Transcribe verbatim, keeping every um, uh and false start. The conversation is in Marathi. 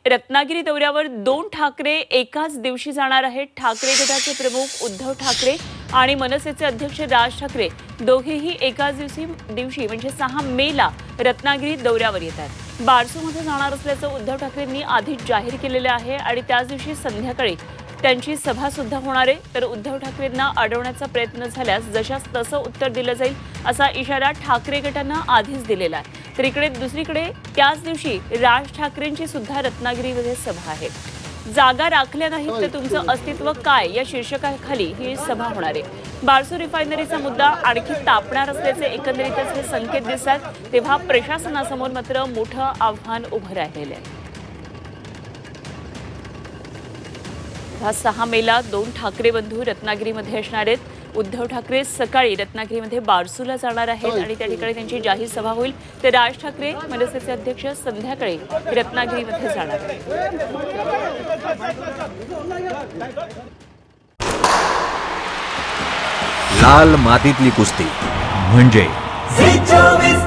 रत्नागिरी दौऱ्यावर दोन ठाकरे एकाच दिवशी जाणार आहेत। ठाकरे गटाचे प्रमुख उद्धव ठाकरे आणि मनसेचे अध्यक्ष राज ठाकरे दोघेही एकाच दिवशी दिवशी म्हणजे सहा मे ला रत्नागिरी दौऱ्यावर येतात। बारसूमध्ये जाणार असल्याचं उद्धव ठाकरेंनी आधीच जाहीर केलेले आहे आणि त्याच दिवशी संध्याकाळी त्यांची सभा सुद्धा होणार आहे। तर उद्धव ठाकरेंना अडवण्याचा प्रयत्न झाल्यास जशास तसं उत्तर दिलं जाईल असा इशारा ठाकरे गटानं आधीच दिलेला आहे। तर इकडे दुसरीकडे त्याच दिवशी राज ठाकरेंची सुद्धा रत्नागिरीमध्ये सभा आहे। जागा राखल्या नाहीत तर तुमचं अस्तित्व काय या शीर्षकाखाली ही सभा होणार आहे। बारसू रिफायनरीचा मुद्दा आणखी तापणार असल्याचे एकंदरीतच हे संकेत दिसतात। तेव्हा प्रशासनासमोर मात्र मोठं आव्हान उभं राहिलेलं आहे। सहा मेला दोन ठाकरे बंधू रत्नागिरीमध्ये असणार आहेत। उद्धव ठाकरे सकाळी रत्नागिरीमध्ये बारसूला जाणार आहेत आणि त्या ठिकाणी त्यांची जाहीर सभा होईल। तर राज ठाकरे मनसेचे अध्यक्ष संध्याकाळी रत्नागिरीमध्ये जाणार आहेत। लाल मातीतली कुस्ती म्हणजे